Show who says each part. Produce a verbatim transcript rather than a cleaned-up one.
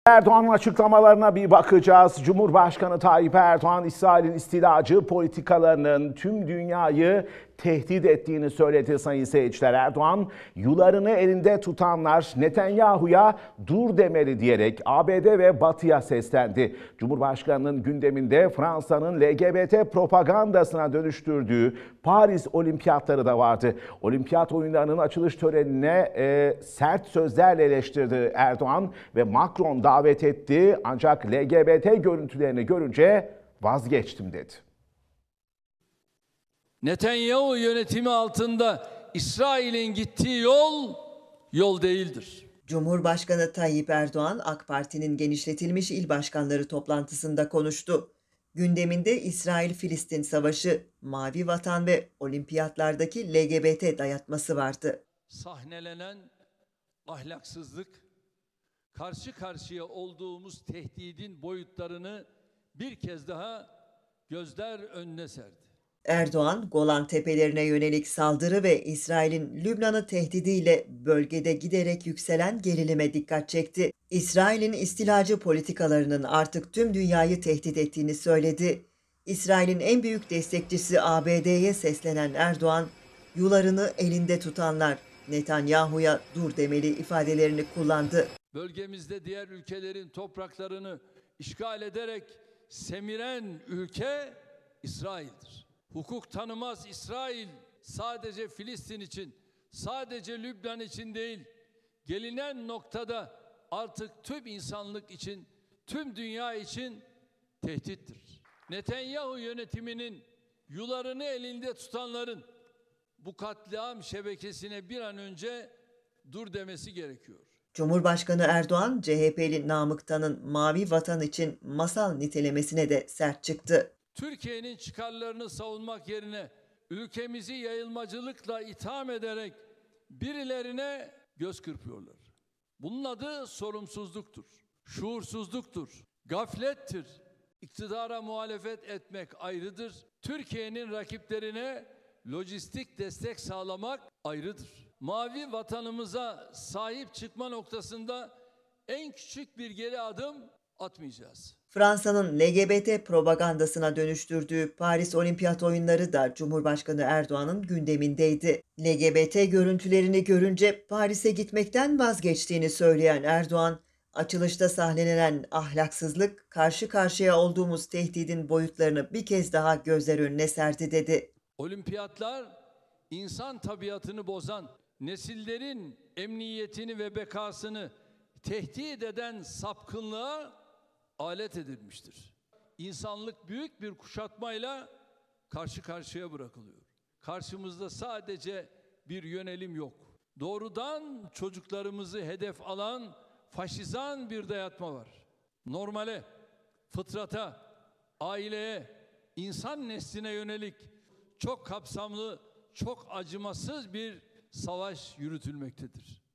Speaker 1: Erdoğan'ın açıklamalarına bir bakacağız. Cumhurbaşkanı Tayyip Erdoğan, İsrail'in istilacı politikalarının tüm dünyayı tehdit ettiğini söyledi sayın seyirciler. Erdoğan, yularını elinde tutanlar Netanyahu'ya dur demeli diyerek A B D ve Batı'ya seslendi. Cumhurbaşkanının gündeminde Fransa'nın L G B T propagandasına dönüştürdüğü Paris Olimpiyatları da vardı. Olimpiyat oyunlarının açılış törenine e, sert sözlerle eleştirdi Erdoğan ve Macron davet etti. Ancak L G B T görüntülerini görünce vazgeçtim dedi.
Speaker 2: Netanyahu yönetimi altında İsrail'in gittiği yol, yol değildir.
Speaker 3: Cumhurbaşkanı Tayyip Erdoğan, AK Parti'nin genişletilmiş il başkanları toplantısında konuştu. Gündeminde İsrail-Filistin savaşı, Mavi Vatan ve olimpiyatlardaki L G B T dayatması vardı.
Speaker 2: Sahnelenen ahlaksızlık, karşı karşıya olduğumuz tehdidin boyutlarını bir kez daha gözler önüne serdi.
Speaker 3: Erdoğan, Golan Tepelerine yönelik saldırı ve İsrail'in Lübnan'ı tehdidiyle bölgede giderek yükselen gerilime dikkat çekti. İsrail'in istilacı politikalarının artık tüm dünyayı tehdit ettiğini söyledi. İsrail'in en büyük destekçisi A B D'ye seslenen Erdoğan, yularını elinde tutanlar Netanyahu'ya dur demeli ifadelerini kullandı.
Speaker 2: Bölgemizde diğer ülkelerin topraklarını işgal ederek semiren ülke İsrail'dir. Hukuk tanımaz İsrail sadece Filistin için, sadece Lübnan için değil, gelinen noktada artık tüm insanlık için, tüm dünya için tehdittir. Netanyahu yönetiminin yularını elinde tutanların bu katliam şebekesine bir an önce dur demesi gerekiyor.
Speaker 3: Cumhurbaşkanı Erdoğan, C H P'li Namık Tan'ın Mavi Vatan için masal nitelemesine de sert çıktı.
Speaker 2: Türkiye'nin çıkarlarını savunmak yerine ülkemizi yayılmacılıkla itham ederek birilerine göz kırpıyorlar. Bunun adı sorumsuzluktur, şuursuzluktur, gaflettir. İktidara muhalefet etmek ayrıdır. Türkiye'nin rakiplerine lojistik destek sağlamak ayrıdır. Mavi vatanımıza sahip çıkma noktasında en küçük bir geri adım atmayacağız.
Speaker 3: Fransa'nın L G B T propagandasına dönüştürdüğü Paris Olimpiyat oyunları da Cumhurbaşkanı Erdoğan'ın gündemindeydi. L G B T görüntülerini görünce Paris'e gitmekten vazgeçtiğini söyleyen Erdoğan, açılışta sahnelenen ahlaksızlık, karşı karşıya olduğumuz tehdidin boyutlarını bir kez daha gözler önüne serdi dedi.
Speaker 2: Olimpiyatlar insan tabiatını bozan, nesillerin emniyetini ve bekasını tehdit eden sapkınlığa alet edilmiştir. İnsanlık büyük bir kuşatmayla karşı karşıya bırakılıyor. Karşımızda sadece bir yönelim yok. Doğrudan çocuklarımızı hedef alan faşizan bir dayatma var. Normale, fıtrata, aileye, insan nesline yönelik çok kapsamlı, çok acımasız bir savaş yürütülmektedir.